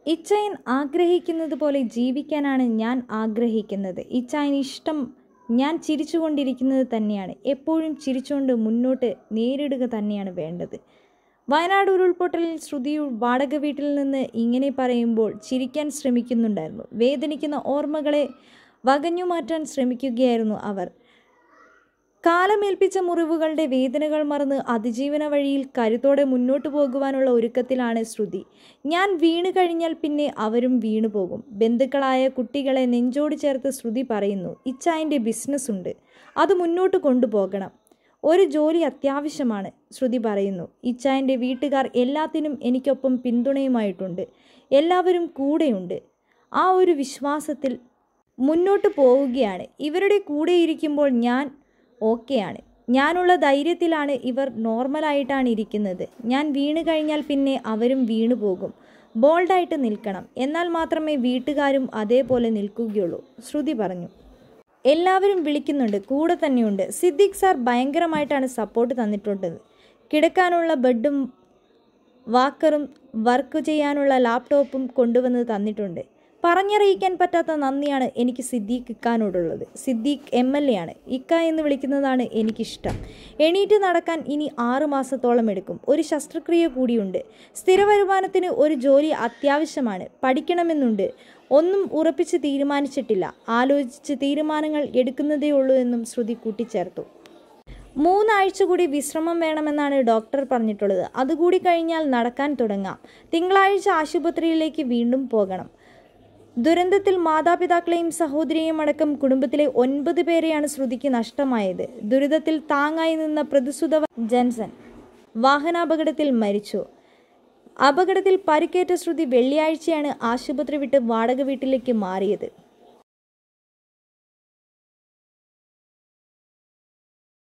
ഇച്ചായൻ ആഗ്രഹിക്കുന്നത് പോലെ ജീവിക്കാനാണ് ഞാൻ ആഗ്രഹിക്കുന്നത്. ഇച്ചായന് ഇഷ്ടം ഞാൻ ചിരിച്ചുകൊണ്ടിരിക്കുന്നത് തന്നെയാണ്. എപ്പോഴും ചിരിച്ചുകൊണ്ട് മുന്നോട്ട് നേരിടുക തന്നെയാണ് വേണ്ടത്. വയനാട് ഉരുൾപൊട്ടലിൽ ശ്രുതി വാടക വീട്ടിൽ നിന്ന് ഇങ്ങനെ പറയുമ്പോൾ ചിരിക്കാൻ ശ്രമിക്കുന്നുണ്ടായിരുന്നു. വേദനിക്കുന്ന ഓർമ്മകളെ വകഞ്ഞുമാറ്റാൻ ശ്രമിക്കുകയായിരുന്നു അവർ. കാലമേൽപ്പിച്ച മുറിവുകളുടെ വേദനകൾ മറന്ന് അതിജീവന വഴിയിൽ കരുത്തോടെ മുന്നോട്ടു പോകുവാനുള്ള ഒരുക്കത്തിലാണ് ശ്രുതി. ഞാൻ വീണു കഴിഞ്ഞാൽ പിന്നെ അവരും വീണു പോകും. ബന്ധുക്കളായ കുട്ടികളെ നെഞ്ചോട് ചേർത്ത് ശ്രുതി പറയുന്നു, ഇച്ചായൻ്റെ ബിസിനസ് ഉണ്ട്, അത് മുന്നോട്ട് കൊണ്ടുപോകണം. ഒരു ജോലി അത്യാവശ്യമാണ്. ശ്രുതി പറയുന്നു, ഇച്ചായൻ്റെ വീട്ടുകാർ എല്ലാത്തിനും എനിക്കൊപ്പം പിന്തുണയുമായിട്ടുണ്ട്. എല്ലാവരും കൂടെയുണ്ട്. ആ ഒരു വിശ്വാസത്തിൽ മുന്നോട്ട് പോവുകയാണ്. ഇവരുടെ കൂടെ ഇരിക്കുമ്പോൾ ഞാൻ ഓക്കെയാണ്. ഞാനുള്ള ധൈര്യത്തിലാണ്. ഇവർ നോർമലായിട്ടാണ് ഇരിക്കുന്നത്. ഞാൻ വീണു കഴിഞ്ഞാൽ പിന്നെ അവരും വീണു പോകും. ബോൾഡായിട്ട് നിൽക്കണം. എന്നാൽ മാത്രമേ വീട്ടുകാരും അതേപോലെ നിൽക്കുകയുള്ളൂ. ശ്രുതി പറഞ്ഞു. എല്ലാവരും വിളിക്കുന്നുണ്ട്, കൂടെ തന്നെയുണ്ട്. സിദ്ദിഖ് സാർ ഭയങ്കരമായിട്ടാണ് സപ്പോർട്ട് തന്നിട്ടുള്ളത്. കിടക്കാനുള്ള ബെഡും വാക്കറും വർക്ക് ചെയ്യാനുള്ള ലാപ്ടോപ്പും കൊണ്ടുവന്ന് തന്നിട്ടുണ്ട്. പറഞ്ഞറിയിക്കാൻ പറ്റാത്ത നന്ദിയാണ് എനിക്ക് സിദ്ദീഖ് ഇക്കാനോടുള്ളത്. സിദ്ദീഖ് MLA ആണ്. ഇക്ക എന്ന് വിളിക്കുന്നതാണ് എനിക്കിഷ്ടം. എണീറ്റ് നടക്കാൻ ഇനി 6 മാസത്തോളം എടുക്കും. ഒരു ശസ്ത്രക്രിയ കൂടിയുണ്ട്. സ്ഥിര വരുമാനത്തിന് ഒരു ജോലി അത്യാവശ്യമാണ്. പഠിക്കണമെന്നുണ്ട്. ഒന്നും ഉറപ്പിച്ച് തീരുമാനിച്ചിട്ടില്ല. ആലോചിച്ച് തീരുമാനങ്ങൾ എടുക്കുന്നതേ ഉള്ളൂ എന്നും ശ്രുതി കൂട്ടിച്ചേർത്തു. 3 ആഴ്ച കൂടി വിശ്രമം വേണമെന്നാണ് ഡോക്ടർ പറഞ്ഞിട്ടുള്ളത്. അതുകൂടി കഴിഞ്ഞാൽ നടക്കാൻ തുടങ്ങാം. തിങ്കളാഴ്ച ആശുപത്രിയിലേക്ക് വീണ്ടും പോകണം. ദുരന്തത്തിൽ മാതാപിതാക്കളെയും സഹോദരിയെയും അടക്കം കുടുംബത്തിലെ 9 പേരെയാണ് ശ്രുതിക്ക് നഷ്ടമായത്. ദുരിതത്തിൽ താങ്ങായി നിന്ന പ്രതിസുധ ജൻസൺ വാഹനാപകടത്തിൽ മരിച്ചു. അപകടത്തിൽ പരിക്കേറ്റ ശ്രുതി വെള്ളിയാഴ്ചയാണ് ആശുപത്രി വിട്ട് വാടക വീട്ടിലേക്ക് മാറിയത്.